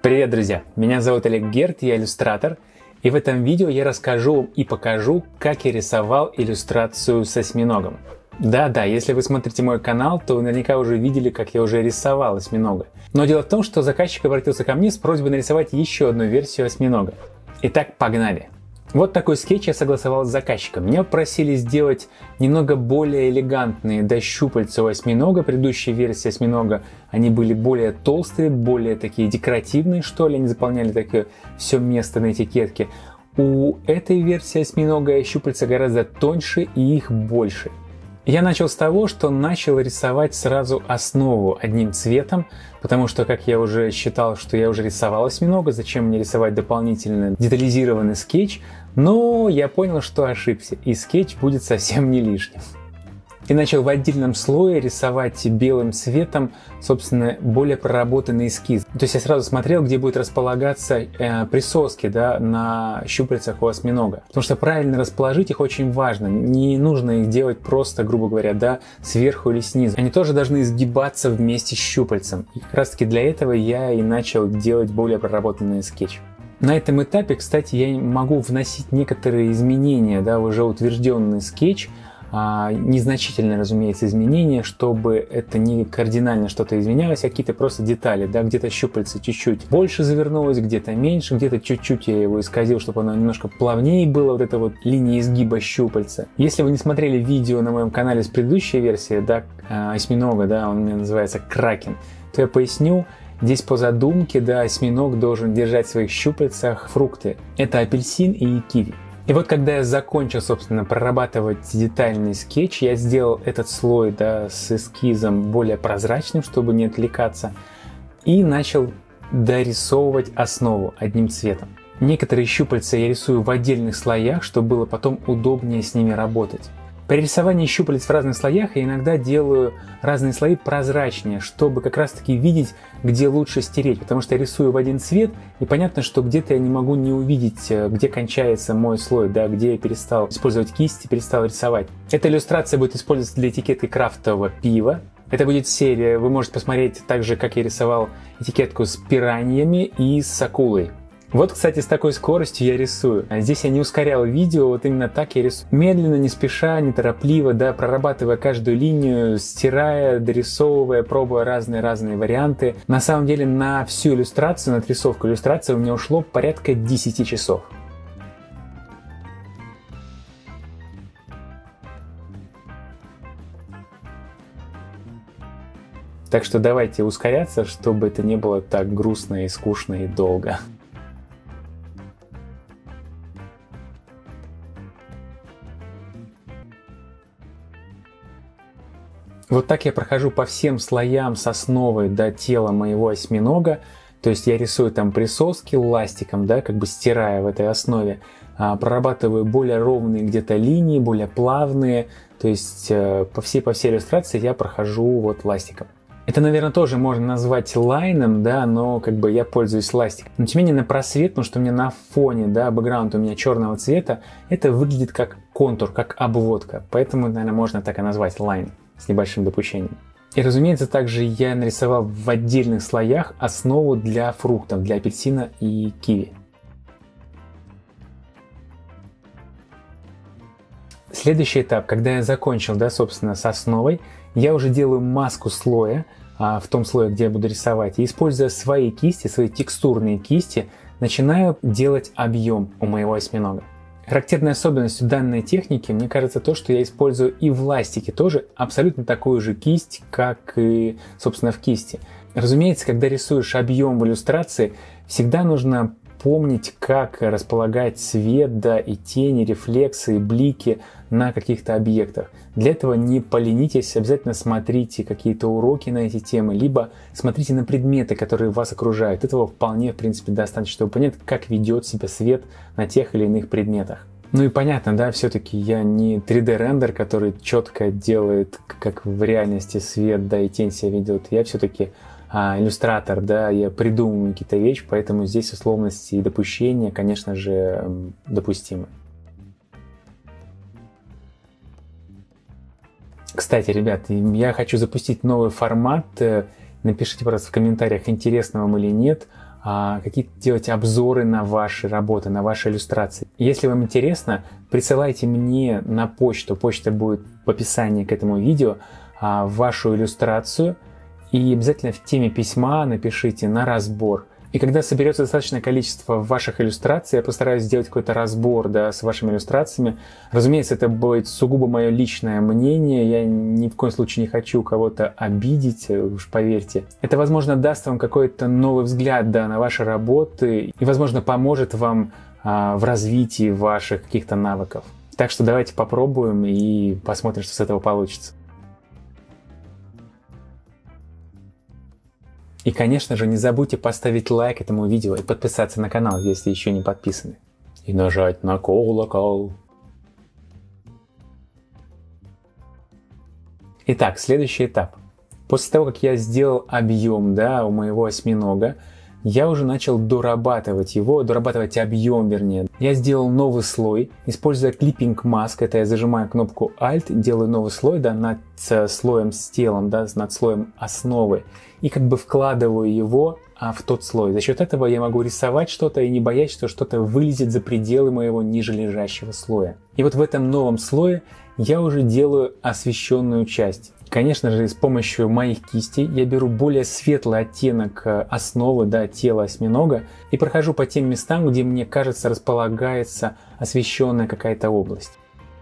Привет, друзья! Меня зовут Олег Герт, я иллюстратор, и в этом видео я расскажу и покажу, как я рисовал иллюстрацию с осьминогом. Да-да, если вы смотрите мой канал, то вы наверняка уже видели, как я уже рисовал осьминога. Но дело в том, что заказчик обратился ко мне с просьбой нарисовать еще одну версию осьминога. Итак, погнали! Вот такой скетч я согласовал с заказчиком. Меня просили сделать немного более элегантные щупальца у осьминога. Предыдущие версии осьминога, они были более толстые, более такие декоративные, что ли. Они заполняли такое все место на этикетке. У этой версии осьминога щупальца гораздо тоньше и их больше. Я начал с того, что начал рисовать сразу основу одним цветом, потому что, как я уже считал, что я уже рисовал осьминога, зачем мне рисовать дополнительно детализированный скетч, но я понял, что ошибся, и скетч будет совсем не лишним. И начал в отдельном слое рисовать белым цветом, собственно, более проработанный эскиз. То есть я сразу смотрел, где будет располагаться присоски на щупальцах у осьминога. Потому что правильно расположить их очень важно. Не нужно их делать просто, грубо говоря, сверху или снизу. Они тоже должны изгибаться вместе с щупальцем. И как раз таки для этого я и начал делать более проработанный скетч. На этом этапе, кстати, я могу вносить некоторые изменения в уже утвержденный скетч, незначительные, разумеется, изменения, чтобы это не кардинально что-то изменялось, а какие-то просто детали, где-то щупальце чуть-чуть больше завернулось, где-то меньше, где-то чуть-чуть я его исказил, чтобы оно немножко плавнее было, вот эта вот линия изгиба щупальца. Если вы не смотрели видео на моем канале с предыдущей версии, осьминога, он у меня называется Кракен, то я поясню. Здесь по задумке, осьминог должен держать в своих щупальцах фрукты. Это апельсин и киви. И вот когда я закончил, собственно, прорабатывать детальный скетч, я сделал этот слой с эскизом более прозрачным, чтобы не отвлекаться, и начал дорисовывать основу одним цветом. Некоторые щупальца я рисую в отдельных слоях, чтобы было потом удобнее с ними работать. При рисовании щупалец в разных слоях я иногда делаю разные слои прозрачнее, чтобы как раз таки видеть, где лучше стереть, потому что я рисую в один цвет, и понятно, что где-то я не могу не увидеть, где кончается мой слой, где я перестал использовать кисти, перестал рисовать. Эта иллюстрация будет использоваться для этикетки крафтового пива. Это будет серия, вы можете посмотреть также, как я рисовал этикетку с пираньями и с акулой. Вот, кстати, с такой скоростью я рисую. Здесь я не ускорял видео, вот именно так я рисую. Медленно, не спеша, неторопливо, прорабатывая каждую линию, стирая, дорисовывая, пробуя разные варианты. На самом деле на всю иллюстрацию, на отрисовку иллюстрации у меня ушло порядка 10 часов. Так что давайте ускоряться, чтобы это не было так грустно и скучно и долго. Вот так я прохожу по всем слоям с основы до тела моего осьминога. То есть я рисую там присоски ластиком, стирая в этой основе. Прорабатываю более ровные где-то линии, более плавные. То есть по всей иллюстрации я прохожу ластиком. Это, наверное, тоже можно назвать лайном, но я пользуюсь ластиком. Но тем не менее на просвет, потому что у меня на фоне, бэкграунд у меня черного цвета, это выглядит как контур, как обводка. Поэтому, наверное, можно так и назвать лайн. С небольшим допущением. И, разумеется, также я нарисовал в отдельных слоях основу для фруктов, для апельсина и киви. Следующий этап, когда я закончил, собственно, с основой, я уже делаю маску слоя, в том слое, где я буду рисовать, и, используя свои кисти, свои текстурные кисти, начинаю делать объем у моего осьминога. Характерной особенностью данной техники, мне кажется, то, что я использую и в ластике тоже абсолютно такую же кисть, как и, собственно, в кисти. Разумеется, когда рисуешь объем в иллюстрации, всегда нужно помнить, как располагать свет, и тени, рефлексы, и блики на каких-то объектах. Для этого не поленитесь, обязательно смотрите какие-то уроки на эти темы, либо смотрите на предметы, которые вас окружают. Этого вполне, в принципе, достаточно, чтобы понять, как ведет себя свет на тех или иных предметах. Ну и понятно, все-таки я не 3D-рендер, который четко делает, как в реальности свет, и тень себя ведет. Я все-таки иллюстратор, я придумываю какие-то вещи, поэтому здесь условности и допущения, конечно же, допустимы. Кстати, ребят, я хочу запустить новый формат. Напишите, пожалуйста, в комментариях, интересно вам или нет. какие-то делать обзоры на ваши работы, на ваши иллюстрации. Если вам интересно, присылайте мне на почту, почта будет в описании к этому видео, вашу иллюстрацию, и обязательно в теме письма напишите «на разбор». И когда соберется достаточное количество ваших иллюстраций, я постараюсь сделать какой-то разбор, да, с вашими иллюстрациями. Разумеется, это будет сугубо мое личное мнение, я ни в коем случае не хочу кого-то обидеть, уж поверьте. Это, возможно, даст вам какой-то новый взгляд, да, на ваши работы и, возможно, поможет вам в развитии ваших каких-то навыков. Так что давайте попробуем и посмотрим, что с этого получится. И, конечно же, не забудьте поставить лайк этому видео и подписаться на канал, если еще не подписаны. И нажать на колокол. Итак, следующий этап. После того, как я сделал объем, да, у моего осьминога, я уже начал дорабатывать объем, вернее. Я сделал новый слой, используя Clipping Mask, это я зажимаю кнопку Alt, делаю новый слой, да, над слоем с телом, да, над слоем основы, и как бы вкладываю его в тот слой. За счет этого я могу рисовать что-то и не боясь, что что-то вылезет за пределы моего ниже лежащего слоя. И вот в этом новом слое я уже делаю освещенную часть. Конечно же, с помощью моих кистей я беру более светлый оттенок основы, да, тела осьминога и прохожу по тем местам, где мне кажется располагается освещенная какая-то область.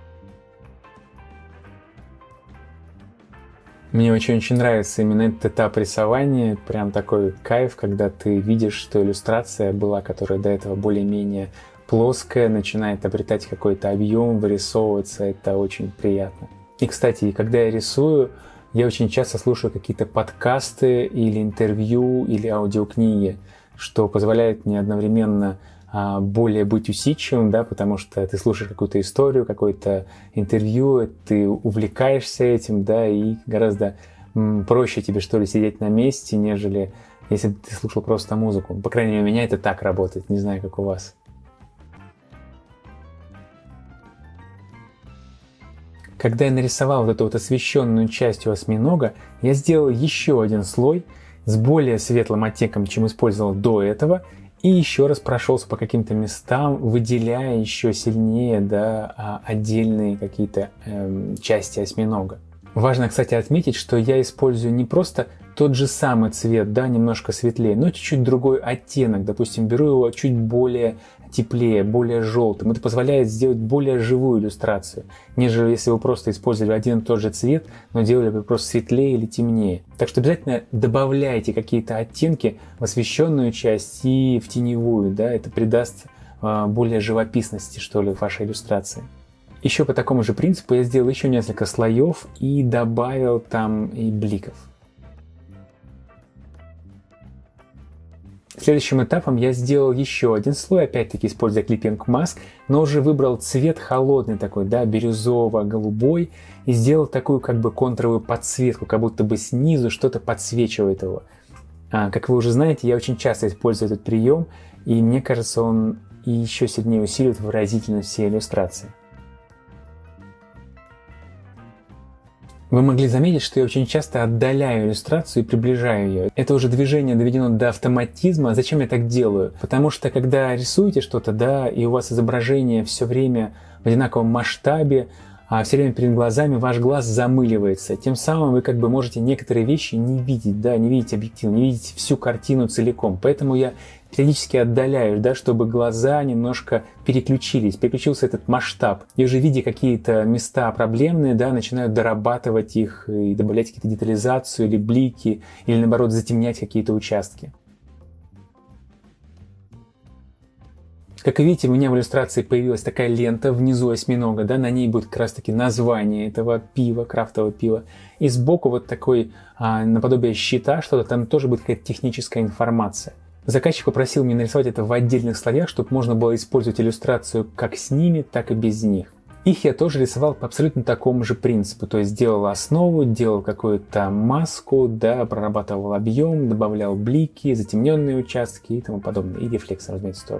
Мне очень нравится именно этот этап рисования, прям такой кайф, когда ты видишь, что иллюстрация была, которая до этого более-менее плоская, начинает обретать какой-то объем, вырисовываться, это очень приятно. И, кстати, когда я рисую, я очень часто слушаю какие-то подкасты или интервью, или аудиокниги, что позволяет мне одновременно более быть усидчивым, да, потому что ты слушаешь какую-то историю, какое-то интервью, ты увлекаешься этим, да, и гораздо проще тебе, что ли, сидеть на месте, нежели если бы ты слушал просто музыку. По крайней мере, у меня это так работает, не знаю, как у вас. Когда я нарисовал вот эту вот освещенную часть у осьминога, я сделал еще один слой с более светлым оттенком, чем использовал до этого, и еще раз прошелся по каким-то местам, выделяя еще сильнее, да, отдельные какие-то части осьминога. Важно, кстати, отметить, что я использую не просто тот же самый цвет, да, немножко светлее, но чуть-чуть другой оттенок. Допустим, беру его чуть более теплее, более желтым. Это позволяет сделать более живую иллюстрацию, нежели если вы просто использовали один и тот же цвет, но делали бы просто светлее или темнее. Так что обязательно добавляйте какие-то оттенки в освещенную часть и в теневую, да, это придаст более живописности, что ли, в вашей иллюстрации. Еще по такому же принципу я сделал еще несколько слоев и добавил там и бликов. Следующим этапом я сделал еще один слой, опять-таки используя Clipping Mask, но уже выбрал цвет холодный такой, да, бирюзово-голубой, и сделал такую как бы контровую подсветку, как будто бы снизу что-то подсвечивает его. Как вы уже знаете, я очень часто использую этот прием, и мне кажется, он еще сильнее усиливает выразительность всей иллюстрации. Вы могли заметить, что я очень часто отдаляю иллюстрацию и приближаю ее. Это уже движение доведено до автоматизма. Зачем я так делаю? Потому что когда рисуете что-то, да, и у вас изображение все время в одинаковом масштабе, а все время перед глазами ваш глаз замыливается. Тем самым вы как бы можете некоторые вещи не видеть, да, не видеть объективно, не видеть всю картину целиком. Поэтому я периодически отдаляю, да, чтобы глаза немножко переключился этот масштаб. И уже видя какие-то места проблемные, да, начинаю дорабатывать их и добавлять какие-то детализацию или блики, или наоборот затемнять какие-то участки. Как вы видите, у меня в иллюстрации появилась такая лента внизу осьминога, да, на ней будет как раз таки название этого пива, крафтового пива. И сбоку вот такой, наподобие щита, что-то там тоже будет какая-то техническая информация. Заказчик попросил меня нарисовать это в отдельных слоях, чтобы можно было использовать иллюстрацию как с ними, так и без них. Их я тоже рисовал по абсолютно такому же принципу, то есть делал основу, делал какую-то маску, да, прорабатывал объем, добавлял блики, затемненные участки и тому подобное, и рефлекс, разумеется, тоже.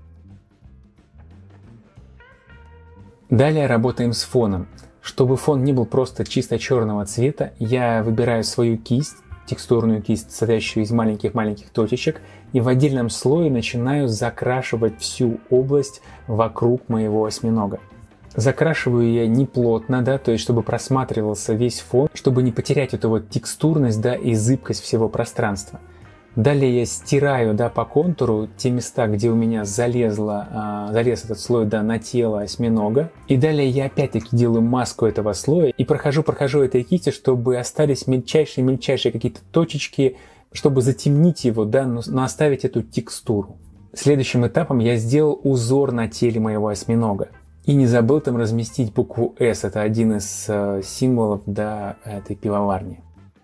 Далее работаем с фоном. Чтобы фон не был просто чисто черного цвета, я выбираю свою кисть текстурную кисть, состоящую из маленьких-маленьких точечек, и в отдельном слое начинаю закрашивать всю область вокруг моего осьминога. Закрашиваю я не плотно, да, то есть чтобы просматривался весь фон, чтобы не потерять эту вот текстурность, да, и зыбкость всего пространства. Далее я стираю, да, по контуру те места, где у меня залез этот слой, да, на тело осьминога. И далее я опять-таки делаю маску этого слоя и прохожу этой кистью, чтобы остались мельчайшие какие-то точечки, чтобы затемнить его, да, но оставить эту текстуру. Следующим этапом я сделал узор на теле моего осьминога. И не забыл там разместить букву S, это один из символов, да, этой пивоварни.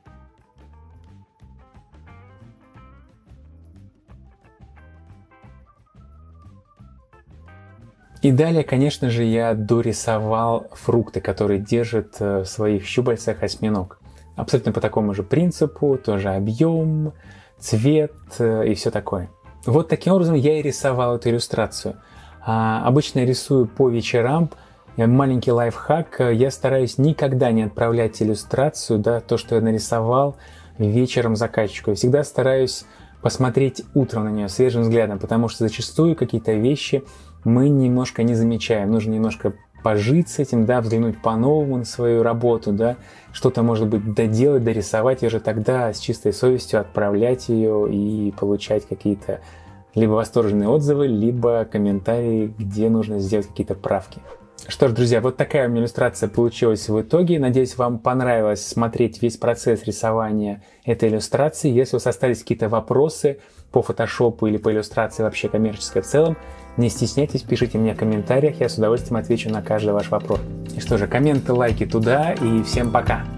И далее, конечно же, я дорисовал фрукты, которые держит в своих щупальцах осьминог. Абсолютно по такому же принципу, тоже объем, цвет и все такое. Вот таким образом я и рисовал эту иллюстрацию. Обычно я рисую по вечерам. Маленький лайфхак, я стараюсь никогда не отправлять иллюстрацию, да, то, что я нарисовал, вечером заказчику. Я всегда стараюсь посмотреть утром на нее свежим взглядом, потому что зачастую какие-то вещи мы немножко не замечаем. Нужно немножко пожить с этим, да, взглянуть по-новому на свою работу, да, что-то, может быть, доделать, дорисовать, и уже тогда с чистой совестью отправлять ее и получать какие-то либо восторженные отзывы, либо комментарии, где нужно сделать какие-то правки. Что ж, друзья, вот такая у меня иллюстрация получилась в итоге. Надеюсь, вам понравилось смотреть весь процесс рисования этой иллюстрации. Если у вас остались какие-то вопросы по фотошопу или по иллюстрации вообще коммерческой в целом, не стесняйтесь, пишите мне в комментариях, я с удовольствием отвечу на каждый ваш вопрос. И что же, комменты, лайки туда, и всем пока!